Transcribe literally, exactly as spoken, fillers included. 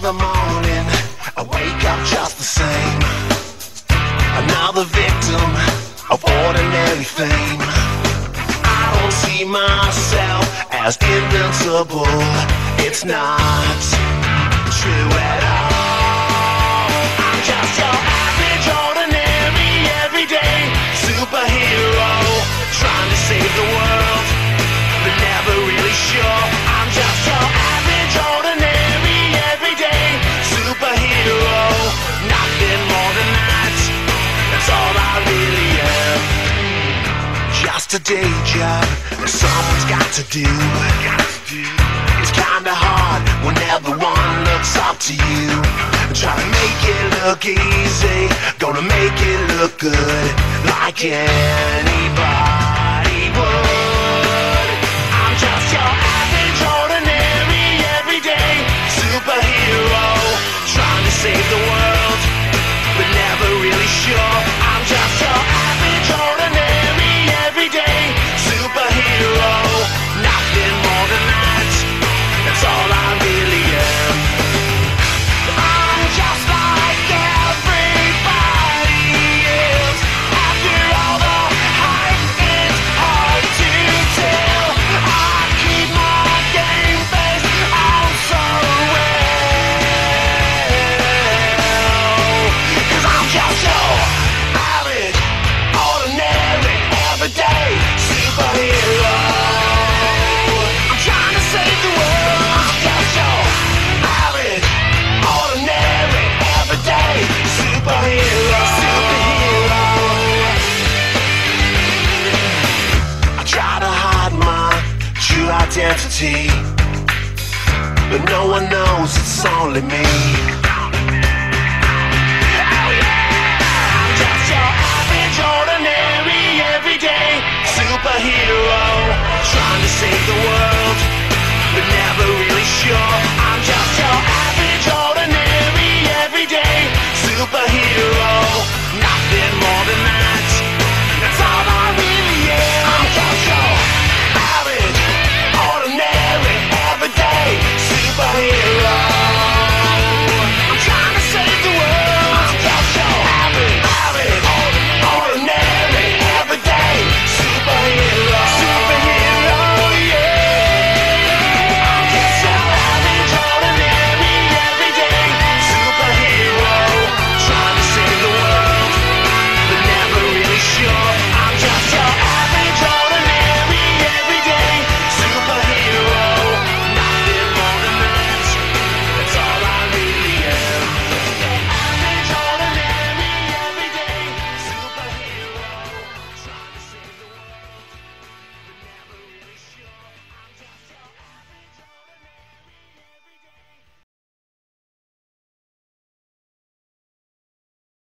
Another morning, I wake up just the same. Another victim of ordinary fame. I don't see myself as invincible. It's not true at all. I'm just your average, ordinary, everyday superhero, trying to save the world, but never really sure. I'm just your average, ordinary, everyday superhero, nothing more than that. That's all I really am. Just a day job that someone's got to do. It's kinda hard when everyone looks up to you. Try to make it look easy, gonna make it look good, like anybody would. I'm just your average, ordinary, everyday superhero, trying to save the world, but never really sure. I'm just your average, ordinary, everyday superhero, nothing more than that. That's all I really am. I'm just like everybody else. After all the hype, it's hard to tell. I keep my game face on so well. Cause I'm just your average, ordinary, everyday superhero. I'm trying to save the world. I'm just your average, ordinary, everyday superhero. Superhero. I try to hide my true identity, but no one knows it's only me. Oh yeah! I'm just your average, ordinary, everyday superhero, trying to save the world.